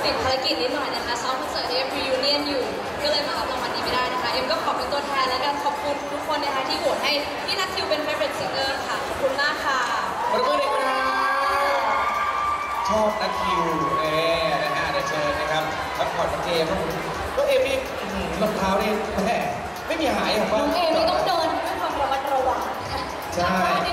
ติดภารกิจนิดหน่อยนะคะซ้อมคอนเสิร์ตเอฟรียูเนียนอยู่ก็เลยมารับรางวัลนี้ไม่ได้นะคะเอ็มก็ขอเป็นตัวแทนและกันขอบคุณทุกคนนะคะที่โหวตให้พี่นัททิวเป็น favorite singer ค่ะขอบคุณมากค่ะขอบคุณครับชอบนัททิวนะฮะเดี๋ยวเชิญนะครับพักผ่อนพักเจครับผมก็เอมี่รองเท้านี่แม่ไม่มีหายผมว่าน้องเอมี่ต้องเดินด้วยความระมัดระวังใช่